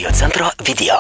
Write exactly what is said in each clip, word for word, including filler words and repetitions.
Radio centro video.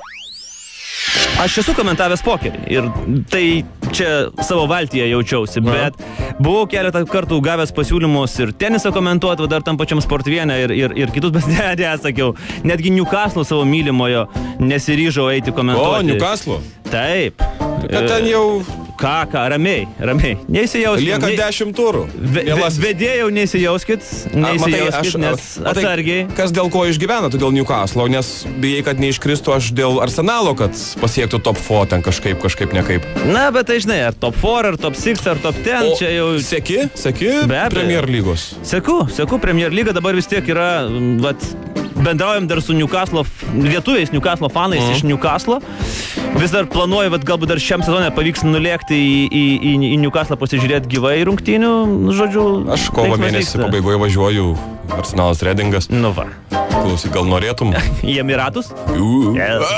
Aš esu komentavęs pokerį ir tai čia savo valtyje jaučiausi, bet buvau keletą kartų gavęs pasiūlymus ir tenisą komentuoti, dar tam pačiam Sportviene ir, ir, ir kitus, bet ne, ne, sakiau, netgi Newcastle savo mylimojo nesiryžau eiti komentuoti. O, Newcastle? Taip. Kad ten jau... Ką, ką, ramiai, ramiai. Neįsijauskit. Lieka ne... dešimt turų. Ve, ve, vedėjau, neįsijauskit, neįsijauskit, nes atsargiai. Kas dėl ko išgyvena, tu dėl Newcastle, nes bijai, kad neiškristų aš dėl Arsenalo, kad pasiektų top four ten kažkaip, kažkaip nekaip. Na, bet tai žinai, ar top four, ar top six, ar top ten, o čia jau... Seki, seki Premier lygos? Seku, seku Premier lygą, dabar vis tiek yra, vat, bendraujam dar su Newcastle, lietuviais Newcastle fanais uh-huh. iš Newcastle. Vis dar planuoju, vat, galbūt dar šiam sezonė pavyks nulėkti į, į, į, į Newcastle pasižiūrėti gyvai rungtynių, žodžiu. Aš kovo mėnesį pabaigoje važiuoju, Arsenalas Redingas. Nu va. Klausyk, gal norėtum? Į Emiratus? Uh. Yes.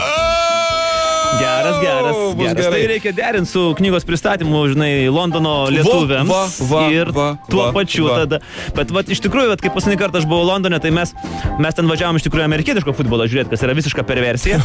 Geras, geras, geras. Tai reikia derinti su knygos pristatymu, žinai, Londono lietuviams va, va, ir va, tuo va, pačiu va. tada. Bet vat, iš tikrųjų, vat, kaip paskutinį kartą aš buvau Londone, tai mes, mes ten važiavom iš tikrųjų amerikietiško futbolo žiūrėti, kas yra visiška perversija.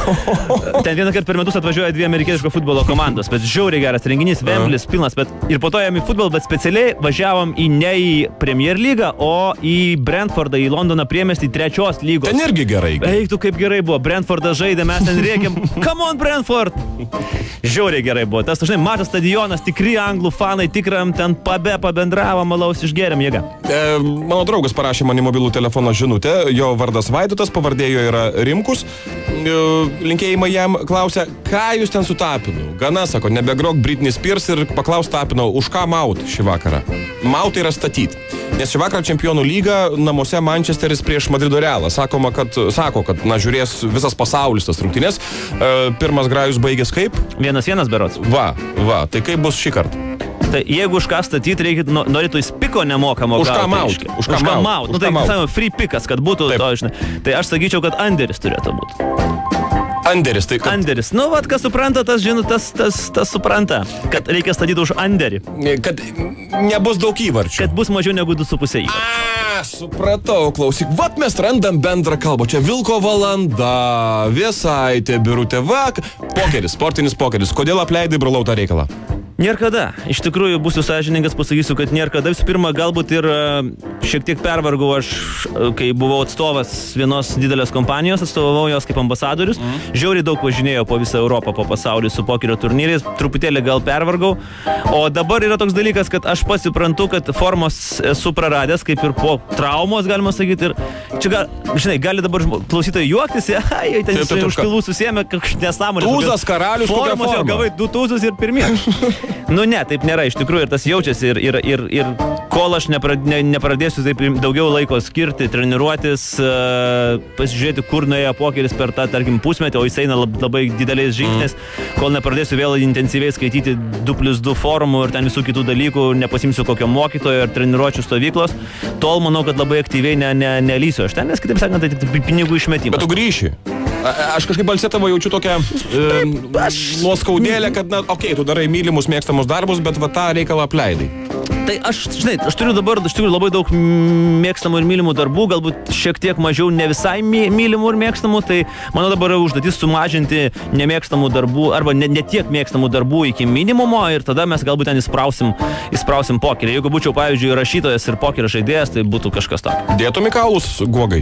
Ten vieną kartą per metus atvažiuoja dvi amerikietiško futbolo komandos, bet žiauriai geras renginys, Wembleys pilnas, bet ir po to jam į futbolą, bet specialiai važiavom į ne į Premier lygą, o į Brentfordą, į Londoną priemiestį trečios lygos. Ten irgi gerai. Eik tu, kaip gerai buvo. Brentfordas žaidė, mes ten rėkėm. Come on, Brentford! Žiauriai gerai buvo. Tas, žinai, mažas stadionas, tikri anglų fanai, tikram ten pabe, pabendravo, malaus, išgėrėm jėgą. E, mano draugas parašė man į mobilų telefono žinutę, jo vardas Vaidotas, pavardė jo yra Rimkus. E, linkėjimai jam klausia, ką jūs ten su Tapinu? Gana, sako, nebegrok Britney Spears ir paklaus Tapino, už ką maut šį vakarą? Maut yra statyti. Nes šį vakarą Čempionų lyga namuose Manchesteris prieš Madrido Realą. Sakoma, kad, sako, kad na, žiūrės visas pasaulis tas rungtynės. E, pirmas grajus baigės kaip? Vienas vienas berods. Va, va, tai kaip bus šį kartą? Tai jeigu už ką statyti, reikia, norėtų jis piko nemokamo už ką maut. Už ką maut. maut. Nu, tai sakome, free pikas, kad būtų Taip. to, žinai. Tai aš sakyčiau, kad underis turėtų būti. Anderis, tai kad... Anderis. Nu, vat, kas supranta, tas, žinot, tas, tas, tas supranta, kad reikia statyti už underį. Kad nebus daug įvarčių. Kad bus mažiau negu du su pusė įvarčių. A, supratau, klausyk. Vat mes randam bendrą kalbą. Čia Vilko valanda, Vėsaitė, Birutė, vak. Pokeris, sportinis pokeris. Kodėl apleidai, brolau, tą reikalą? Nėra kada. Iš tikrųjų, būsiu sąžiningas, pasakysiu, kad nėra kada. Visų pirma, galbūt ir šiek tiek pervargau aš, kai buvau atstovas vienos didelės kompanijos, atstovavau jos kaip ambasadorius. Mm. Žiauriai daug važinėjau po visą Europą, po pasaulį su pokerio turnyrais. Truputėlį gal pervargau. O dabar yra toks dalykas, kad aš pasiprantu, kad formos esu praradęs, kaip ir po traumos, galima sakyti. Ir čia, gal, žinai, gali dabar klausytojai juoktis, ai, ten jis už pilvų susėmė kažkokią nesąmonę. Tūzas karalius, kokią formą? Formos jau gavai du tūzus ir pirmie. Nu ne, taip nėra, iš tikrųjų, ir tas jaučiasi, ir, ir, ir, ir kol aš neprad, ne, nepradėsiu taip daugiau laiko skirti, treniruotis, uh, pasižiūrėti, kur nuėjo pokeris per tą, tarkim, pusmetį, o jis eina labai dideliais žingsniais, mm. kol nepradėsiu vėl intensyviai skaityti du plius du forumų ir ten visų kitų dalykų, nepasimsiu kokio mokytojo ir treniruočių stovyklos, tol manau, kad labai aktyviai ne, ne, nelysiu aš ten, nes kitaip sakant, tai tik pinigų išmetimas. Bet tu grįši. A, aš kažkaip balse tavo jaučiu tokią e, aš... nuoskaudėlę, kad, na, okei, okay, tu darai mylimus, mėgstamus darbus, bet va tą reikalą apleidai. Tai aš, žinai, aš turiu dabar iš tikrųjų labai daug mėgstamų ir mylimų darbų, galbūt šiek tiek mažiau ne visai mylimų ir mėgstamų, tai mano dabar yra užduotis sumažinti nemėgstamų darbų arba ne, ne tiek mėgstamų darbų iki minimumo ir tada mes galbūt ten įsprausim, įsprausim pokerį. Jeigu būčiau, pavyzdžiui, rašytojas ir pokerio žaidėjas, tai būtų kažkas tokio. Dėtum į kaulus, Guogai?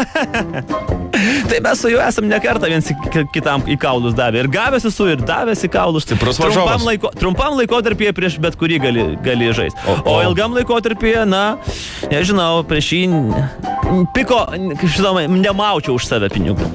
Tai mes su juo esam ne kartą viens kitam į kaulus davę. Ir gavęs esu, ir davęs į kaulus. Trumpam, laiko, trumpam laikotarpyje prieš bet kurį gali, gali žaisti. O, o. o ilgam laikotarpyje, na, nežinau, prieš jį piko, žinoma, nemaučiau už save pinigų.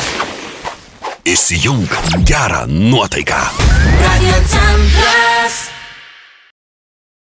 Įsijunk gerą nuotaiką. Radio centras.